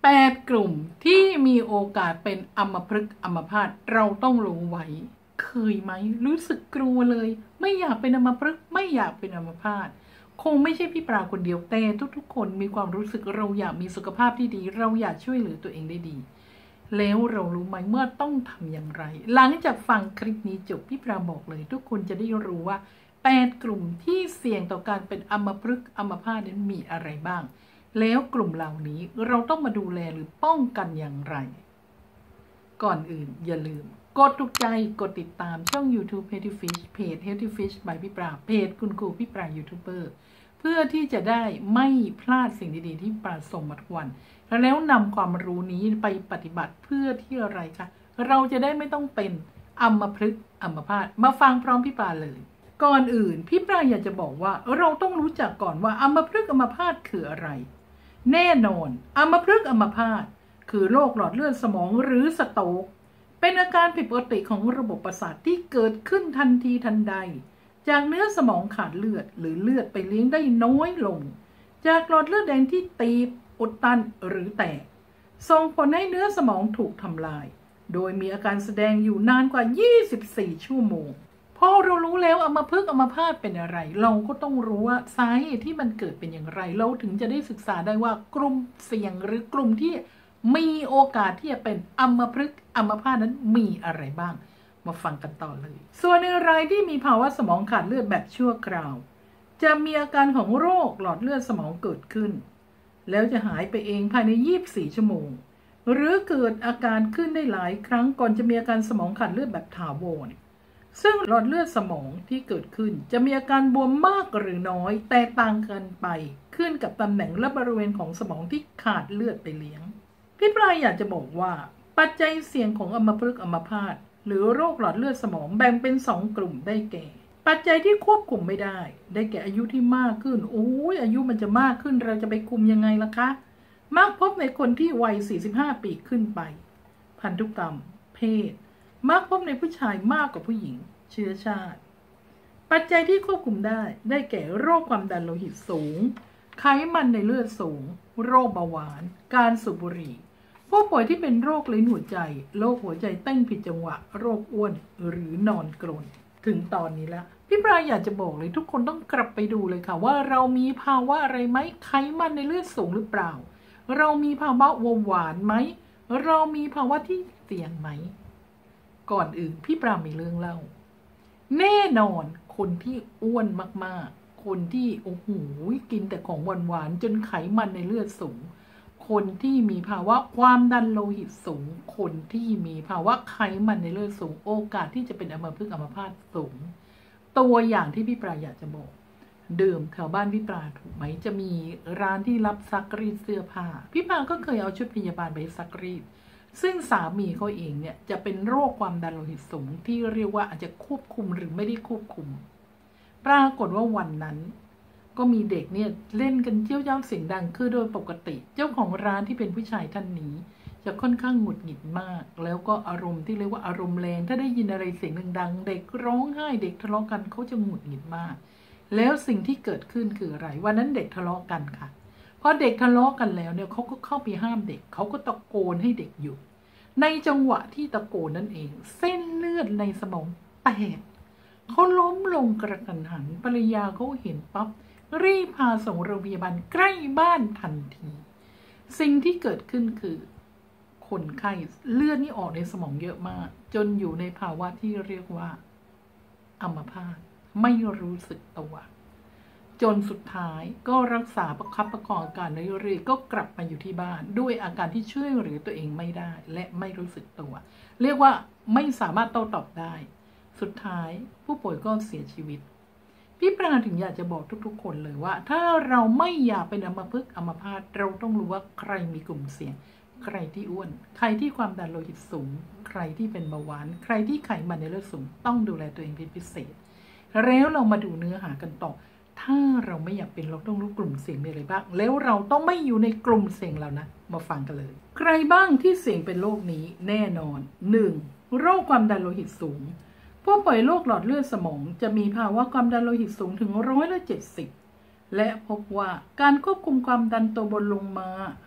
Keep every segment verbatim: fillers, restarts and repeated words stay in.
แปดกลุ่มที่มีโอกาสเป็นอัมพฤกษ์อัมพาตเราต้องรู้ไว้เคยไหมรู้สึกกลัวเลยไม่อยากเป็นอัมพฤกษ์ไม่อยากเป็นอัมพาตคงไม่ใช่พี่ปราคนเดียวแต่ทุกๆคนมีความรู้สึกเราอยากมีสุขภาพที่ดีเราอยากช่วยเหลือตัวเองได้ดีแล้วเรารู้ไหมเมื่อต้องทำอย่างไรหลังจากฟังคลิปนี้จบพี่ปราบอกเลยทุกคนจะได้รู้ว่าแปดกลุ่มที่เสี่ยงต่อการเป็นอัมพฤกษ์อัมพาตนั้นมีอะไรบ้างแล้วกลุ่มเหล่านี้เราต้องมาดูแลหรือป้องกันอย่างไรก่อนอื่นอย่าลืมกดถูกใจกดติดตามช่อง YouTube Healthy Fish เพจ Healthy Fish by พี่ปราเพจคุณครูพี่ปรายูทูบเบอร์เพื่อที่จะได้ไม่พลาดสิ่งดีๆที่ปราส่งมาทุกวันแล้วนำความรู้นี้ไปปฏิบัติเพื่อที่อะไรคะเราจะได้ไม่ต้องเป็นอัมพฤกษ์อัมพาตมาฟังพร้อมพี่ปราเลยก่อนอื่นพี่ปราอยากจะบอกว่าเราต้องรู้จักก่อนว่าอัมพฤกษ์อัมพาตคืออะไรแน่นอนอัมพฤกษ์อัมพาตคือโรคหลอดเลือดสมองหรือสโตรกเป็นอาการผิดปกติของระบบประสาทที่เกิดขึ้นทันทีทันใดจากเนื้อสมองขาดเลือดหรือเลือดไปเลี้ยงได้น้อยลงจากหลอดเลือดแดงที่ตีบอุดตันหรือแตกส่งผลให้เนื้อสมองถูกทำลายโดยมีอาการแสดงอยู่นานกว่ายี่สิบสี่ชั่วโมงพอเรารู้แล้วอัมพฤกษ์อัมพาตเป็นอะไรเราก็ต้องรู้ว่าสาเหตุที่มันเกิดเป็นอย่างไรเราถึงจะได้ศึกษาได้ว่ากลุ่มเสี่ยงหรือกลุ่มที่มีโอกาสที่จะเป็นอัมพฤกษ์อัมพาตนั้นมีอะไรบ้างมาฟังกันต่อเลยส่วนในรายที่มีภาวะสมองขาดเลือดแบบชั่วคราวจะมีอาการของโรคหลอดเลือดสมองเกิดขึ้นแล้วจะหายไปเองภายในยี่สิบสี่ชั่วโมงหรือเกิดอาการขึ้นได้หลายครั้งก่อนจะมีอาการสมองขาดเลือดแบบถาวรซึ่งหลอดเลือดสมองที่เกิดขึ้นจะมีอาการบวมมากหรือน้อยแตกต่างกันไปขึ้นกับตำแหน่งและบริเวณของสมองที่ขาดเลือดไปเลี้ยงพี่ปลายอยากจะบอกว่าปัจจัยเสี่ยงของอัมพฤกษ์อัมพาตหรือโรคหลอดเลือดสมองแบ่งเป็นสองกลุ่มได้แก่ปัจจัยที่ควบคุมไม่ได้ได้แก่อายุที่มากขึ้นโอ้ยอายุมันจะมากขึ้นเราจะไปคุมยังไงล่ะคะมักพบในคนที่วัยสี่สิบห้าปีขึ้นไปพันธุกรรมเพศมักพบในผู้ชายมากกว่าผู้หญิงเชื้อชาติปัจจัยที่ควบคุมได้ได้แก่โรคความดันโลหิตสูงไขมันในเลือดสูงโรคเบาหวานการสูบบุหรี่ผู้ป่วยที่เป็นโรคลิ้นหัวใจโรคหัวใจเต้นผิดจังหวะโรคอ้วนหรือนอนกรนถึงตอนนี้ละพี่ปลาอยากจะบอกเลยทุกคนต้องกลับไปดูเลยค่ะว่าเรามีภาวะอะไรไหมไขมันในเลือดสูงหรือเปล่าเรามีภาวะเบาหวานไหมเรามีภาวะที่เสี่ยงไหมก่อนอื่นพี่ปลามีเรื่องเล่าแน่นอนคนที่อ้วนมากๆคนที่โอ้โหกินแต่ของหวานๆจนไขมันในเลือดสูงคนที่มีภาวะความดันโลหิตสูงคนที่มีภาวะไขมันในเลือดสูงโอกาสที่จะเป็นอัมพฤกษ์อัมพาตสูงตัวอย่างที่พี่ปลาอยากจะบอกเดิมแถวบ้านพี่ปลาถูกไหมจะมีร้านที่รับซักรีดเสื้อผ้าพี่ปลาก็เคยเอาชุดพยาบาลไปซักรีดซึ่งสามีเขาเองเนี่ยจะเป็นโรคความดันโลหิตสูงที่เรียกว่าอาจจะควบคุมหรือไม่ได้ควบคุมปรากฏว่าวันนั้นก็มีเด็กเนี่ยเล่นกันเจี้ยวเย้าเสียงดังคือโดยปกติเจ้าของร้านที่เป็นผู้ชายท่านนี้จะค่อนข้างหงุดหงิดมากแล้วก็อารมณ์ที่เรียกว่าอารมณ์แรงถ้าได้ยินอะไรเสียงดังๆเด็กร้องไห้เด็กทะเลาะกันเขาจะหงุดหงิดมากแล้วสิ่งที่เกิดขึ้นคืออะไรวันนั้นเด็กทะเลาะกันค่ะพอเด็กทะเลาะกันแล้วเนี่ยเขาก็เข้าไปห้ามเด็กเขาก็ตะโกนให้เด็กหยุดในจังหวะที่ตะโกนนั่นเองเส้นเลือดในสมองแตกเขาล้มลงกระทันหันภรรยาเขาเห็นปั๊บรีบพาส่งโรงพยาบาลใกล้บ้านทันทีสิ่งที่เกิดขึ้นคือคนไข้เลือดนี่ออกในสมองเยอะมากจนอยู่ในภาวะที่เรียกว่าอัมพาตไม่รู้สึกตัวจนสุดท้ายก็รักษาประคับประคองอาการเรื่อยๆก็กลับมาอยู่ที่บ้านด้วยอาการที่ช่วยเหลือตัวเองไม่ได้และไม่รู้สึกตัวเรียกว่าไม่สามารถโต้ตอบได้สุดท้ายผู้ป่วยก็เสียชีวิตพี่ปราถึงอยากจะบอกทุกๆคนเลยว่าถ้าเราไม่อยากเป็นอัมพฤกษ์อัมพาตเราต้องรู้ว่าใครมีกลุ่มเสี่ยงใครที่อ้วนใครที่ความดันโลหิตสูงใครที่เป็นเบาหวานใครที่ไขมันในเลือดสูงต้องดูแลตัวเองเป็นพิเศษแล้วเรามาดูเนื้อหากันต่อถ้าเราไม่อยากเป็นเราต้องรู้กลุ่มเสี่ยงมีอะไรบ้างแล้วเราต้องไม่อยู่ในกลุ่มเสี่ยงแล้วนะมาฟังกันเลยใครบ้างที่เสี่ยงเป็นโรคนี้แน่นอน หนึ่ง โรคความดันโลหิตสูงผู้ป่วยโรคหลอดเลือดสมองจะมีภาวะความดันโลหิตสูงถึงร้อยละเจ็ดสิบและพบว่าการควบคุมความดันตัวบนลงมา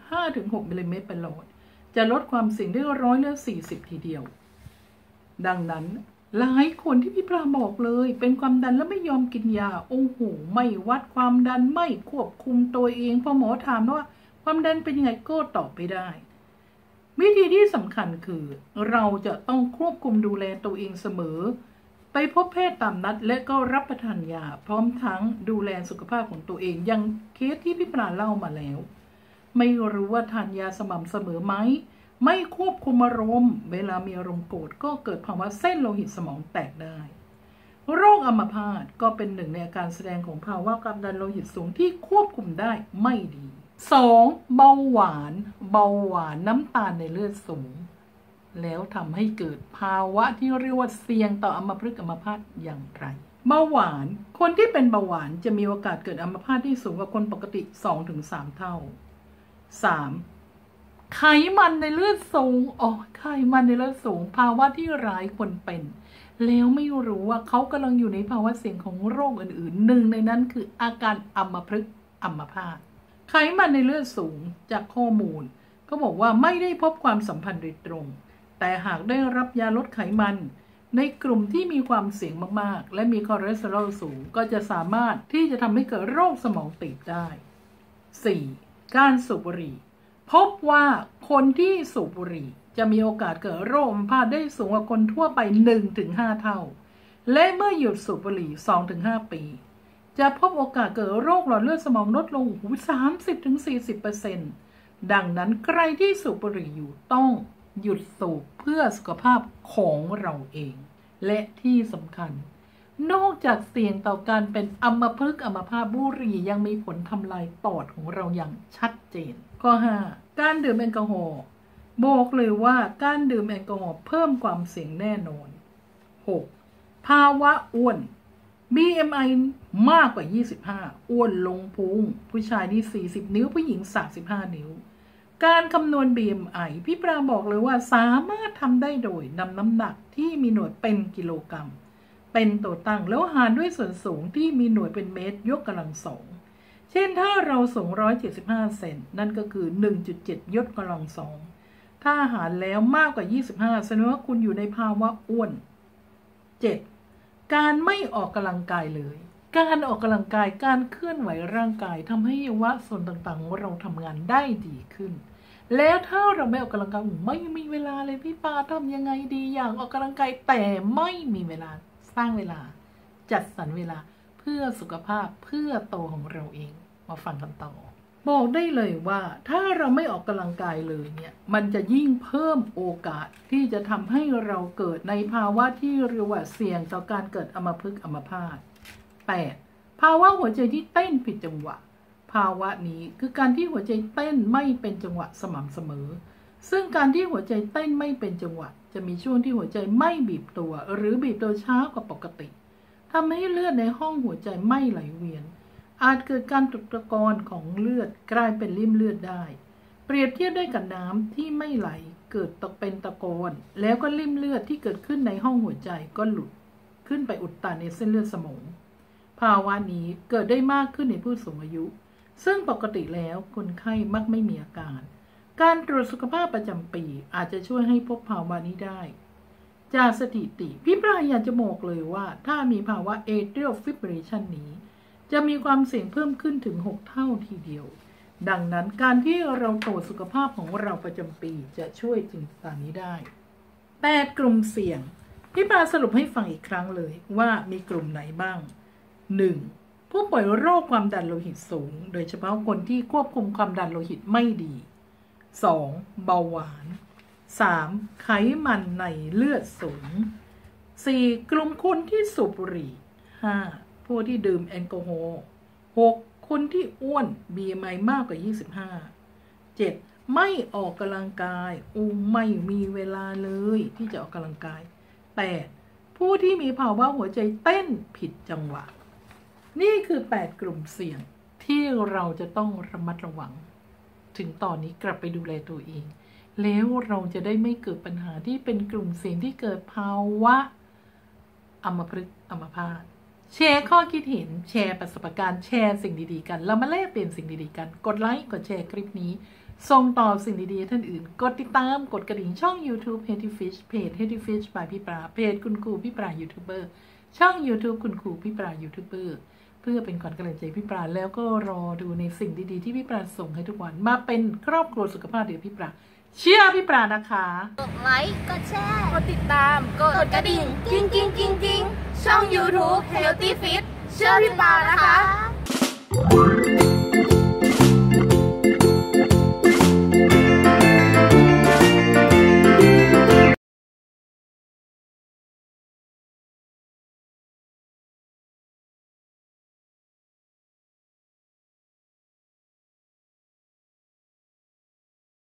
ห้าถึงหกมิลลิเมตรperหลอดจะลดความเสี่ยงได้ร้อยละสี่สิบทีเดียวดังนั้นหลายคนที่พี่ปลาบอกเลยเป็นความดันแล้วไม่ยอมกินยาโอ้โหไม่วัดความดันไม่ควบคุมตัวเองพอหมอถามว่าความดันเป็นยังไงก็ตอบไม่ได้วิธีที่สำคัญคือเราจะต้องควบคุมดูแลตัวเองเสมอไปพบแพทย์ตามนัดและก็รับประทานยาพร้อมทั้งดูแลสุขภาพของตัวเองอย่างเคสที่พี่ปลาเล่ามาแล้วไม่รู้ว่าทานยาสม่ำเสมอไหมไม่ควบคุมอารมณ์เวลามีอารมณ์โกรธก็เกิดภาวะเส้นโลหิตสมองแตกได้โรคอัมพาตก็เป็นหนึ่งในอาการแสดงของภาวะความดันโลหิตสูงที่ควบคุมได้ไม่ดีสองเบาหวานเบาหวานน้ำตาลในเลือดสูงแล้วทำให้เกิดภาวะที่เรียกว่าเสี่ยงต่ออัมพฤกษ์อัมพาตอย่างไรเบาหวานคนที่เป็นเบาหวานจะมีโอกาสเกิดอัมพาตที่สูงกว่าคนปกติ สองถึงสาม เท่า สามไขมันในเลือดสูงอ๋อไขมันในเลือดสูงภาวะที่หลายคนเป็นแล้วไม่รู้ว่าเขากำลังอยู่ในภาวะเสี่ยงของโรคอื่นๆหนึ่งในนั้นคืออาการอัมพฤกษ์อัมพาตไขมันในเลือดสูงจากข้อมูลก็บอกว่าไม่ได้พบความสัมพันธ์โดยตรงแต่หากได้รับยาลดไขมันในกลุ่มที่มีความเสี่ยงมากๆและมีคอเลสเตอรอลสูงก็จะสามารถที่จะทำให้เกิดโรคสมองตีบได้ สี่. การสูบบุหรี่พบว่าคนที่สูบบุหรี่จะมีโอกาสเกิดโรคอัมพาตได้สูงกว่าคนทั่วไป หนึ่งถึงห้า เท่าและเมื่อหยุดสูบบุหรี่ สองถึงห้า ปีจะพบโอกาสเกิดโรคหลอดเลือดสมองลดลง สามสิบถึงสี่สิบเปอร์เซ็นต์ ดังนั้นใครที่สูบบุหรี่อยู่ต้องหยุดสูบเพื่อสุขภาพของเราเองและที่สำคัญนอกจากเสี่ยงต่อการเป็นอัมพฤกษ์อัมพาตบุหรี่ยังมีผลทำลายปอดของเราอย่างชัดเจนข้อ ห้า การดื่มแอลกอฮอล์บอกเลยว่าการดื่มแอลกอฮอล์เพิ่มความเสี่ยงแน่นอน หก. ภาวะอ้วน บี เอ็ม ไอ มากกว่ายี่สิบห้าอ้วนลงพุงผู้ชายนี่สี่สิบนิ้วผู้หญิงสามสิบห้านิ้วการคำนวณ บี เอ็ม ไอ พี่ปราบอกเลยว่าสามารถทำได้โดยนำน้ำหนักที่มีหน่วยเป็นกิโลกรัมเป็นตัวตั้งแล้วหารด้วยส่วนสูงที่มีหน่วยเป็นเมตรยกกำลังสองเช่นถ้าเราสูงหนึ่งร้อยเจ็ดสิบห้าเซนนั่นก็คือ หนึ่งจุดเจ็ด ยกกำลังสองถ้าหารแล้วมากกว่ายี่สิบห้าแสดงว่าคุณอยู่ในภาวะอ้วน เจ็ด. การไม่ออกกำลังกายเลยการออกกำลังกายการเคลื่อนไหวร่างกายทำให้อวัยวะส่วนต่างๆของเราทำงานได้ดีขึ้นแล้วถ้าเราไม่ออกกำลังกายไม่มีเวลาเลยพี่ปาทำยังไงดีอยากออกกำลังกายแต่ไม่มีเวลาสร้างเวลาจัดสรรเวลาเพื่อสุขภาพเพื่อโตของเราเองมาฟังกันต่อบอกได้เลยว่าถ้าเราไม่ออกกำลังกายเลยเนี่ยมันจะยิ่งเพิ่มโอกาสที่จะทำให้เราเกิดในภาวะที่เรียกว่าเสี่ยงต่อการเกิดอัมพฤกษ์อัมพาต แปด. ภาวะหัวใจที่เต้นผิดจังหวะภาวะนี้คือการที่หัวใจเต้นไม่เป็นจังหวะสม่ำเสมอซึ่งการที่หัวใจเต้นไม่เป็นจังหวะจะมีช่วงที่หัวใจไม่บีบตัวหรือบีบตัวช้ากว่าปกติทำให้เลือดในห้องหัวใจไม่ไหลเวียนอาจเกิดการตกตะกอนของเลือดกลายเป็นริ่มเลือดได้เปรียบเทียบได้กับน้ำที่ไม่ไหลเกิดตกเป็นตะกอนแล้วก็ริ่มเลือดที่เกิดขึ้นในห้องหัวใจก็หลุดขึ้นไปอุดตันในเส้นเลือดสมองภาวะนี้เกิดได้มากขึ้นในผู้สูงอายุซึ่งปกติแล้วคนไข้มักไม่มีอาการการตรวจสุขภาพประจำปีอาจจะช่วยให้พบภาวะนี้ได้จากสถิติพี่ปราอยากจะบอกเลยว่าถ้ามีภาวะ atrial fibrillation นี้จะมีความเสี่ยงเพิ่มขึ้นถึงหกเท่าทีเดียวดังนั้นการที่เราตรวจสุขภาพของเราประจำปีจะช่วยจึงตามนี้ได้แปดกลุ่มเสี่ยงพี่ปราสรุปให้ฟังอีกครั้งเลยว่ามีกลุ่มไหนบ้าง หนึ่ง. ผู้ป่วยโรคความดันโลหิตสูงโดยเฉพาะคนที่ควบคุมความดันโลหิตไม่ดี สอง. เบาหวาน สาม. ไขมันในเลือดสูง สี่. กลุ่มคนที่สูบบุหรี่ ห้า. ผู้ที่ดื่มแอลกอฮอล์ หก. คนที่อ้วน บี เอ็ม ไอ มากกว่ายี่สิบห้า เจ็ด. ไม่ออกกำลังกายอูไม่มีเวลาเลยที่จะออกกำลังกาย แปด. ผู้ที่มีภาวะหัวใจเต้นผิดจังหวะนี่คือแปดกลุ่มเสี่ยงที่เราจะต้องระมัดระวังถึงตอนนี้กลับไปดูแลตัวเองแล้วเราจะได้ไม่เกิดปัญหาที่เป็นกลุ่มเสี่ยงที่เกิดภาวะอัมพฤกษ์อัมพาตแชร์ข้อคิดเห็นแชร์ประสบการณ์แชร์สิ่งดีๆกันเรามาแลกเปลี่ยนสิ่งดีๆกันกดไลค์กดแชร์คลิปนี้ส่งต่อสิ่งดีๆท่านอื่นกดติดตามกดกระดิ่งช่อง YouTube Healthy Fish เพจ Healthy Fish by พี่ปลาเพจคุณครูพี่ปลายูทูบเบอร์ช่อง YouTube คุณครูพี่ปลายูทูบเบอร์เพื่อเป็นขวัญกำลังใจพี่ปลาแล้วก็รอดูในสิ่งดีๆที่พี่ปลาส่งให้ทุกวันมาเป็นครอบครัวสุขภาพเดี๋ยวพี่ปลาเชื่อพี่ปลานะคะกดไลค์กดแชร์กดติดตามกดกระดิ่งกิ้งกิ้งกิ้งกิ้งช่อง YouTube Healthy Fit เชื่อพี่ปลานะคะ